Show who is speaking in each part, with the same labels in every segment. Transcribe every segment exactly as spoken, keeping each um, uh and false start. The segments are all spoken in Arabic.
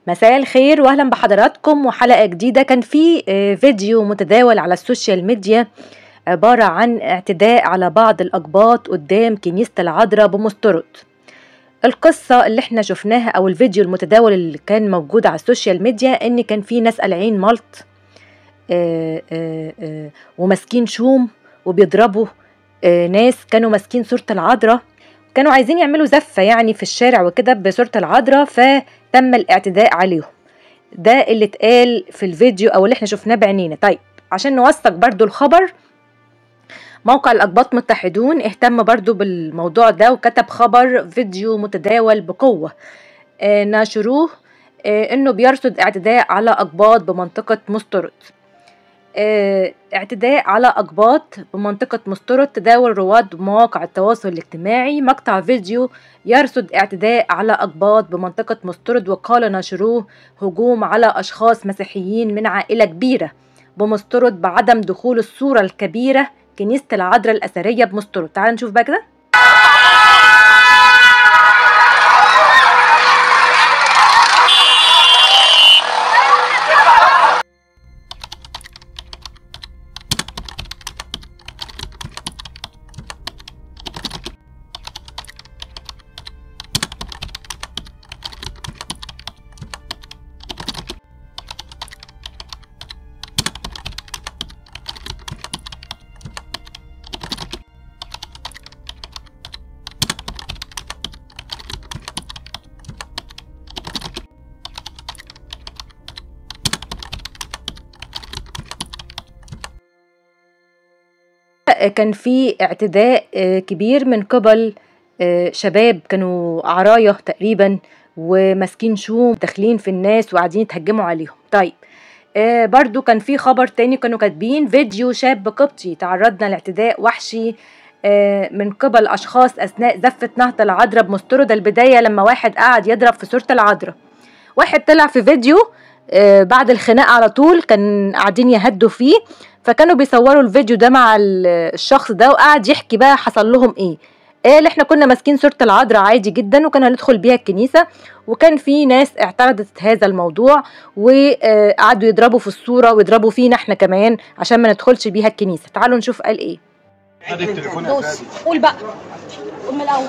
Speaker 1: مساء الخير واهلا بحضراتكم وحلقة جديدة. كان في فيديو متداول على السوشيال ميديا عبارة عن اعتداء على بعض الأقباط قدام كنيسة العذراء بمسترد. القصة اللي احنا شفناها او الفيديو المتداول اللي كان موجود على السوشيال ميديا ان كان في ناس قلعين ملط وماسكين شوم وبيضربوا آه ناس كانوا ماسكين صورة العذراء، كانوا عايزين يعملوا زفة يعني في الشارع وكده بصورة العذراء، فتم الاعتداء عليهم. ده اللي اتقال في الفيديو او اللي احنا شفناه بعينينا. طيب عشان نوثق برضو الخبر، موقع الأقباط متحدون اهتم برضو بالموضوع ده وكتب خبر فيديو متداول بقوة آه ناشروه آه انه بيرصد اعتداء على أقباط بمنطقة مسترد. آه اعتداء على أقباط بمنطقة مسترد. تداول رواد مواقع التواصل الاجتماعي مقطع فيديو يرصد اعتداء على أقباط بمنطقة مسترد، وقال ناشروه هجوم على أشخاص مسيحيين من عائلة كبيرة بمسترد بعدم دخول الصورة الكبيرة كنيسة العذراء الأثرية بمسترد. تعال نشوف بقى كده. كان في اعتداء كبير من قبل شباب كانوا عراية تقريبا وماسكين شوم داخلين في الناس وقاعدين يتهجموا عليهم. طيب برضو كان في خبر تاني كانوا كاتبين فيديو شاب قبطي تعرضنا لاعتداء وحشي من قبل أشخاص أثناء زفة نهضة العذراء بمسترد. البداية لما واحد قاعد يضرب في صورة العذراء، واحد طلع في فيديو بعد الخناق على طول كان قاعدين يهدوا فيه، فكانوا بيصوروا الفيديو ده مع الشخص ده وقاعد يحكي بقى حصل لهم ايه. قال احنا كنا ماسكين صورة العذراء عادي جدا وكنا هندخل بيها الكنيسة، وكان في ناس اعترضت هذا الموضوع وقعدوا يضربوا في الصورة ويضربوا فينا احنا كمان عشان ما ندخلش بيها الكنيسة. تعالوا نشوف قال ايه.
Speaker 2: قول بقى، قول من الاول.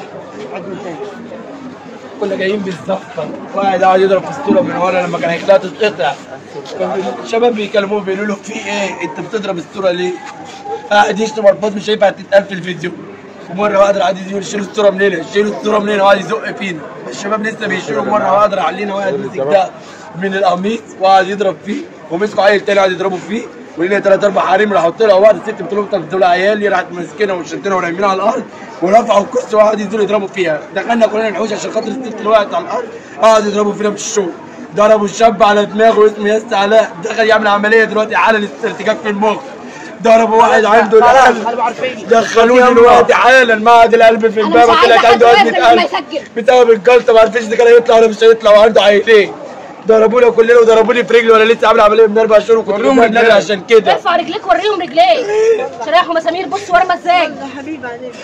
Speaker 3: كنا جايين بالزفه، واحد قاعد يضرب في الصوره من ورا لما كان هيخليها تتقطع. الشباب بيكلموه بيقولوا له في ايه؟ انت بتضرب الصوره ليه؟ قاعد يشتم الفاظ مش هينفع تتقال في الفيديو. ومره واحده قاعد يقول شيلوا الصوره من هنا، شيلوا الصوره من هنا، وقاعد يزق فينا. الشباب لسه بيشيلوا. مره واحده علينا واحد مسك ده من القميص وقعد يضرب فيه، ومسكوا عيل تاني قاعد يضربوا فيه، ولينا ثلاث اربع حريم راحوا طلعوا بعض. الست بتقول لهم طب دول عيالي، راحت ماسكينها وشدنا ورمينا على الارض ورفعوا الكرسي وقعدوا ينزلوا يضربوا فيها. دخلنا كلنا نحوش عشان خاطر الست اللي وقعت على الارض، قعدوا يضربوا فينا بالشوك. ضربوا الشاب على دماغه اسمه ياس علاء، دخل يعمل عمليه دلوقتي حالا ارتجاج في المخ. ضربوا واحد عنده القلب، دخلوه دلوقتي حالا معهد القلب في امبابه، طلعت عنده ازمه قلب بسبب الجلطه، ما عرفش اذا كان هيطلع ولا مش هيطلع، وعنده عيلين. ضربونا كلنا وضربوني في رجلي وانا لسه عامل عمليه من اربع شهور وكنت بتمرن عشان كده.
Speaker 2: ارفع رجليك وريهم رجليك، شرايح ومسامير. بص ورا ازاي يا حبيبي عليك.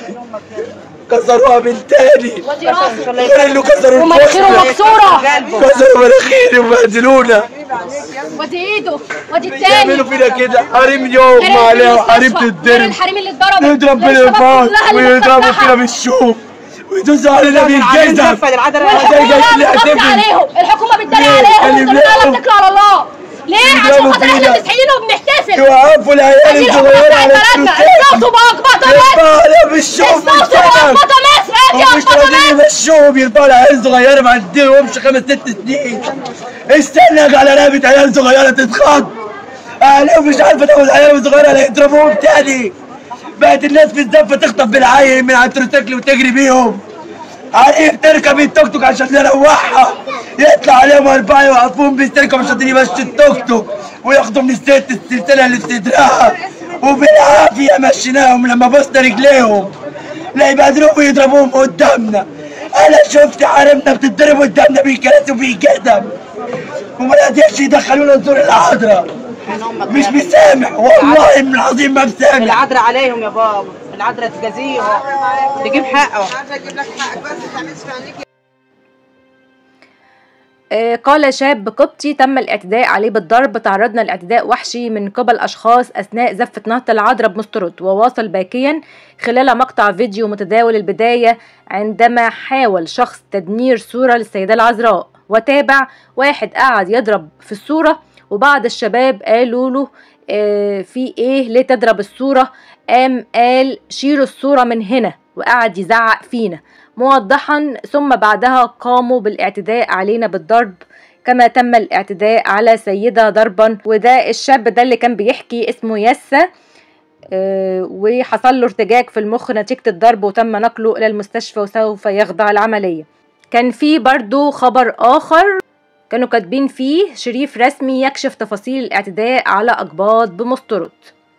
Speaker 3: كسروها من تاني،
Speaker 2: وادي راسه
Speaker 3: غير انه كسروا
Speaker 2: ومناخيره مكسوره،
Speaker 3: كسروا مناخيري وبهدلونا.
Speaker 2: وادي ايده، وادي التاني.
Speaker 3: بيعملوا فينا كده. حريم يوم ما عليها وحريم تتضرب،
Speaker 2: الحريم اللي اتضربت
Speaker 3: نضرب بالإنفاق ويضربوا فينا بالشوم ويدوسوا علينا بالجزم.
Speaker 2: والحكومه عليهم، الحكومه بتداري عليهم، انتوا بتتكلوا على الله ليه؟ عشان خاطر احنا مسيحيين وبنحتفل.
Speaker 3: يوقفوا العيال الصغيره على التوتات،
Speaker 2: الصوت بأقباط مصر،
Speaker 3: يرفعوا بالشوم
Speaker 2: الصوت بأقباط مصر،
Speaker 3: مش راضيين يمشوهم، يرفعوا العيال صغيره ما عندهمش خمس ست سنين. استنى على رقبه عيال صغيره تتخض، اهاليهم مش عارفه تاخد عيال صغيره يضربوهم تاني. بقت الناس في الزفه تخطف بالعيل من على التروسيكل وتجري بيهم. عريف تركب التوك توك عشان نروحها، يطلع عليهم اربعه يوقفوهم بالسلكه مش قادرين يمشوا التوك توك، وياخدوا من الست السلسله اللي في صدرها، وبالعافيه مشيناهم. لما بصنا رجليهم لا يبهدلوهم ويضربوهم قدامنا. انا شفت حريمنا بتتضرب قدامنا بالكراسي وبالجزم، وما قدرش يدخلونا نزور العذراء. مش مسامح والله من العظيم ما مسامح.
Speaker 4: العذراء عليهم يا بابا، العذراء تجازيهم، تجيب حقه.
Speaker 1: العذراء تجيب لك حقك بس ما تعملش في عينيك. آه قال شاب قبطي تم الاعتداء عليه بالضرب: تعرضنا لاعتداء وحشي من قبل أشخاص أثناء زفة نهضة العذراء بمسترد. وواصل باكيا خلال مقطع فيديو متداول البداية عندما حاول شخص تدمير صورة للسيدة العذراء، وتابع: واحد قاعد يضرب في الصورة وبعض الشباب قالوا له آه في ايه ليه تضرب الصورة؟ قام قال شيلوا الصورة من هنا، وقعد يزعق فينا موضحا. ثم بعدها قاموا بالاعتداء علينا بالضرب كما تم الاعتداء على سيدة ضربا. وده الشاب ده اللي كان بيحكي اسمه ياسا، أه وحصل له ارتجاج في المخ نتيجة الضرب وتم نقله الى المستشفى وسوف يخضع العملية. كان في برضو خبر اخر كانوا كاتبين فيه: شريف رسمي يكشف تفاصيل الاعتداء على أقباط بمسترد.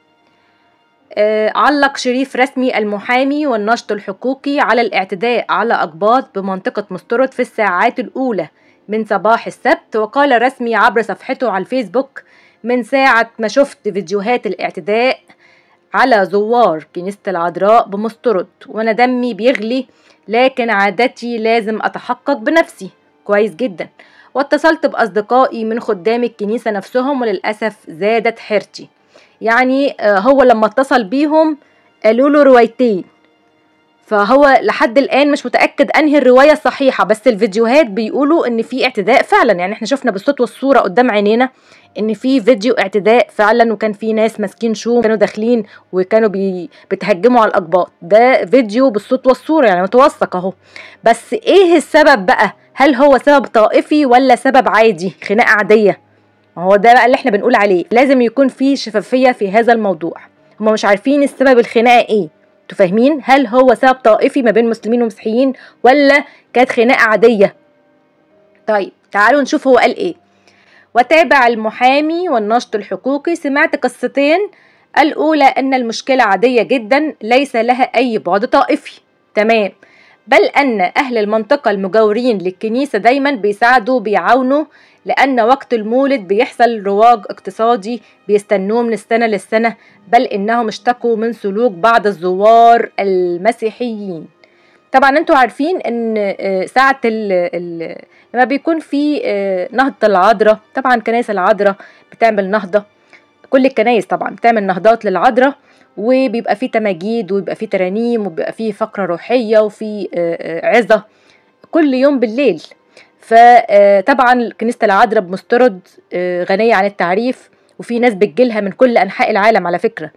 Speaker 1: آه علق شريف رسمي المحامي والناشط الحقوقي على الاعتداء على أقباط بمنطقة مسترد في الساعات الأولى من صباح السبت. وقال رسمي عبر صفحته على الفيسبوك: من ساعة ما شفت فيديوهات الاعتداء على زوار كنيسة العذراء بمسترد وانا دمي بيغلي، لكن عادتي لازم اتحقق بنفسي. كويس جدا. واتصلت بأصدقائي من خدام الكنيسة نفسهم وللأسف زادت حيرتي. يعني هو لما اتصل بيهم قالوا له روايتين، فهو لحد الآن مش متأكد أنهي الرواية الصحيحة، بس الفيديوهات بيقولوا إن في اعتداء فعلا. يعني احنا شفنا بالصوت والصورة قدام عينينا إن في فيديو اعتداء فعلا، وكان في ناس ماسكين شوم كانوا داخلين وكانوا بي بتهجموا على الأقباط. ده فيديو بالصوت والصورة يعني متوثق اهو. بس ايه السبب بقى؟ هل هو سبب طائفي ولا سبب عادي خناقة عادية؟ هو ده بقى اللي احنا بنقول عليه، لازم يكون في شفافية في هذا الموضوع. هم مش عارفين السبب الخناقة ايه، انتوا فاهمين؟ هل هو سبب طائفي ما بين مسلمين ومسيحيين ولا كانت خناقة عادية؟ طيب تعالوا نشوف هو قال ايه. وتابع المحامي والناشط الحقوقي: سمعت قصتين، الأولى أن المشكلة عادية جدا ليس لها أي بعد طائفي، تمام، بل أن أهل المنطقة المجاورين للكنيسة دايما بيساعدوا بيعاونوا، لأن وقت المولد بيحصل رواج اقتصادي بيستنوه من السنة للسنة، بل إنهم اشتكوا من سلوك بعض الزوار المسيحيين. طبعا انتوا عارفين ان ساعة ال ال لما بيكون في نهضة العذراء، طبعا كنائس العذراء بتعمل نهضة، كل الكنائس طبعا بتعمل نهضات للعذراء، وبيبقى فيه تماجيد وبيبقى فيه ترانيم وبيبقى فيه فقرة روحية وفيه عظة كل يوم بالليل. فطبعا كنيسة العذراء بمسترد غنية عن التعريف، وفي ناس بتجيلها من كل أنحاء العالم على فكرة،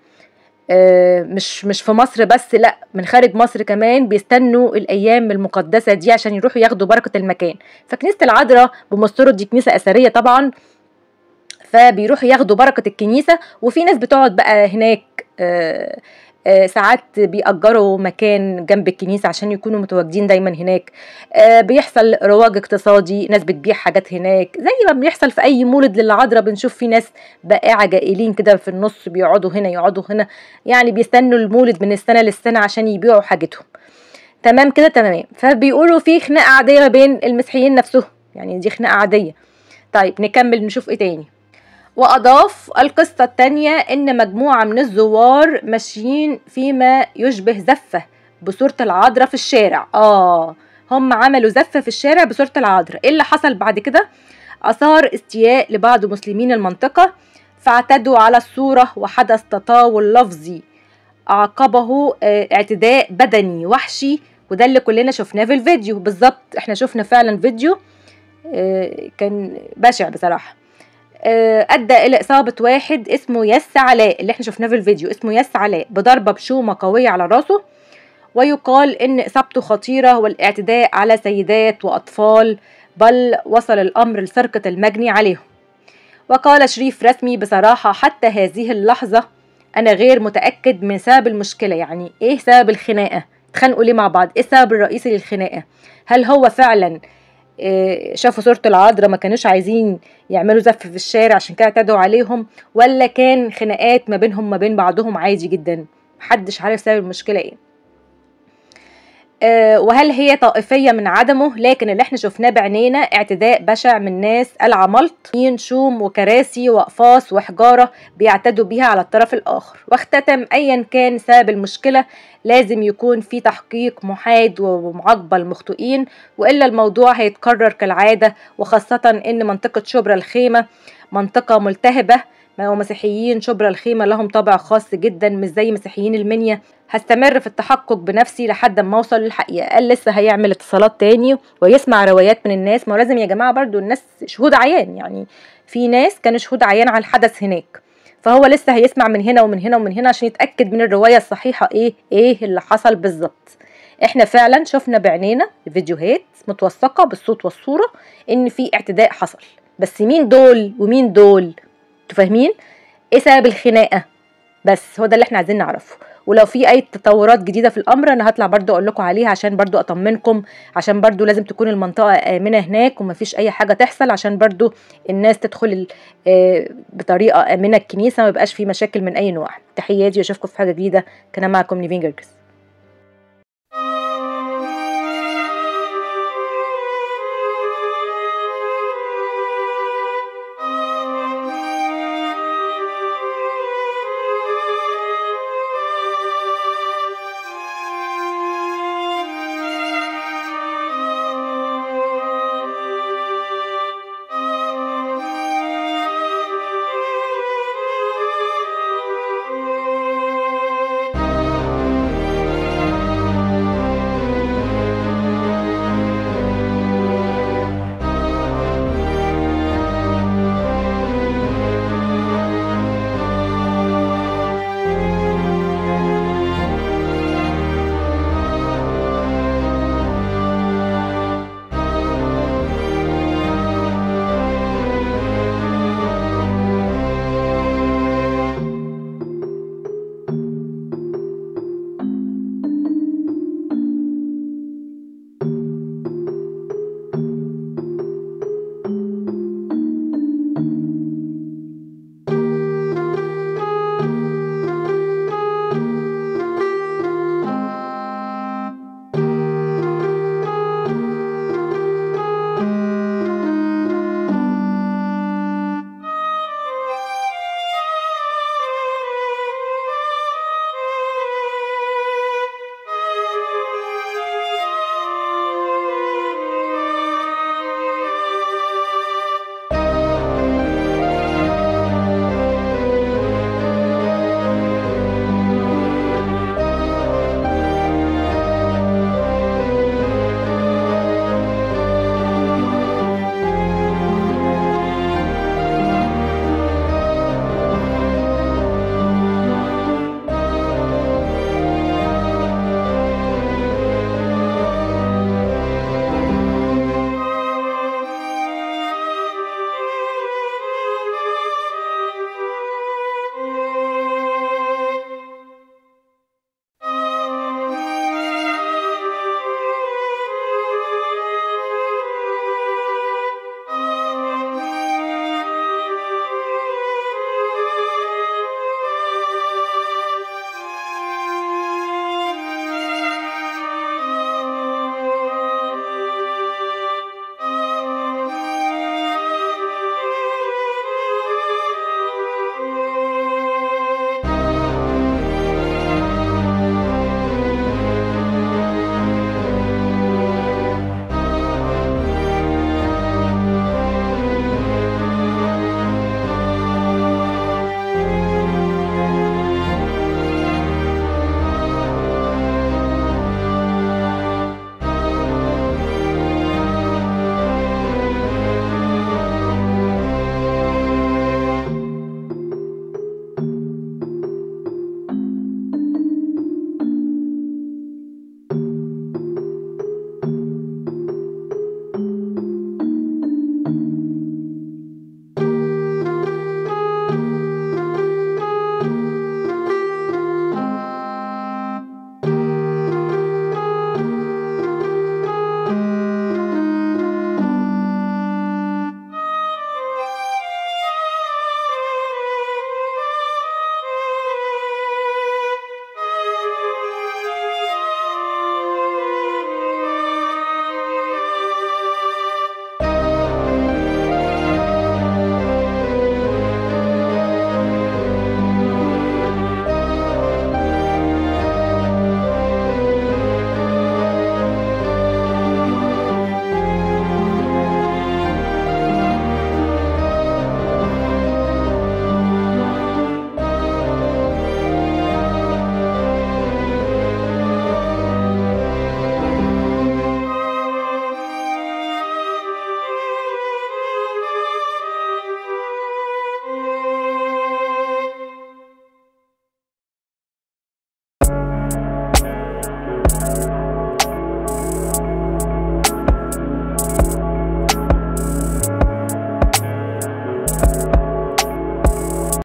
Speaker 1: مش مش في مصر بس، لا من خارج مصر كمان بيستنوا الأيام المقدسة دي عشان يروحوا ياخدوا بركة المكان. فكنيسة العذراء بمسترد دي كنيسة أثرية طبعا، فبيروحوا ياخدوا بركة الكنيسة. وفي ناس بتقعد بقى هناك آآ آآ ساعات بيأجروا مكان جنب الكنيسة عشان يكونوا متواجدين دايما هناك. بيحصل رواج اقتصادي، ناس بتبيع حاجات هناك زي ما بيحصل في أي مولد للعذراء، بنشوف في ناس بائعة جائلين كده في النص بيقعدوا هنا يقعدوا هنا، يعني بيستنوا المولد من السنة للسنة عشان يبيعوا حاجتهم. تمام كده تمام. فبيقولوا في خناقة عادية ما بين المسيحيين نفسهم، يعني دي خناقة عادية. طيب نكمل نشوف ايه تاني. وأضاف القصة التانية إن مجموعة من الزوار ماشيين فيما يشبه زفة بصورة العذراء في الشارع. آه هم عملوا زفة في الشارع بصورة العذراء. إيه اللي حصل بعد كده؟ أثار استياء لبعض مسلمين المنطقة، فاعتدوا على الصورة وحدث تطاول لفظي عقبه اعتداء بدني وحشي، وده اللي كلنا شفناه في الفيديو بالظبط. احنا شفنا فعلا فيديو كان بشع بصراحة، أدى إلى إصابة واحد اسمه ياسا علاء اللي احنا شفناه في الفيديو، اسمه ياسا علاء بضربة بشومة قوية على راسه، ويقال إن إصابته خطيرة والاعتداء على سيدات وأطفال، بل وصل الأمر لسرقة المجني عليهم. وقال شريف رسمي: بصراحة حتى هذه اللحظة أنا غير متأكد من سبب المشكلة. يعني إيه سبب الخناقة؟ اتخانقوا ليه مع بعض؟ إيه السبب الرئيسي للخناقة؟ هل هو فعلا شافوا صورة العذراء ما كانوش عايزين يعملوا زف في الشارع عشان كده اعتدوا عليهم، ولا كان خناقات ما بينهم ما بين بعضهم عادي جدا؟ محدش عارف سبب المشكلة ايه. أه وهل هي طائفية من عدمه؟ لكن اللي احنا شفناه بعينينا اعتداء بشع من ناس العمالقة، شوم وكراسي وأقفاص وحجارة بيعتدوا بيها على الطرف الآخر. واختتم أيا كان سبب المشكلة لازم يكون في تحقيق محايد ومعاقبة المخطئين، وإلا الموضوع هيتكرر كالعادة، وخاصة إن منطقة شبرا الخيمة منطقة ملتهبة ومسيحيين شبرا الخيمة لهم طابع خاص جدا مش زي مسيحيين المنيا. هستمر في التحقق بنفسي لحد ما اوصل للحقيقة. قال لسه هيعمل اتصالات تاني ويسمع روايات من الناس. ما لازم يا جماعة برضو الناس شهود عيان، يعني في ناس كانوا شهود عيان على الحدث هناك، فهو لسه هيسمع من هنا ومن هنا ومن هنا عشان يتأكد من الرواية الصحيحة ايه ايه اللي حصل بالظبط. احنا فعلا شفنا بعينينا فيديوهات متوثقة بالصوت والصورة ان في اعتداء حصل، بس مين دول ومين دول؟ تفهمين ايه سبب الخناقة؟ بس هو ده اللي احنا عايزين نعرفه. ولو في اي تطورات جديدة في الامر انا هطلع برضو اقول لكم عليها عشان برضو اطمنكم، عشان برضو لازم تكون المنطقة امنة هناك ومفيش اي حاجة تحصل، عشان برضو الناس تدخل بطريقة امنة الكنيسة وميبقاش في مشاكل من اي نوع. تحياتي واشوفكم في حاجة جديدة. كان معكم نيفين جرجس.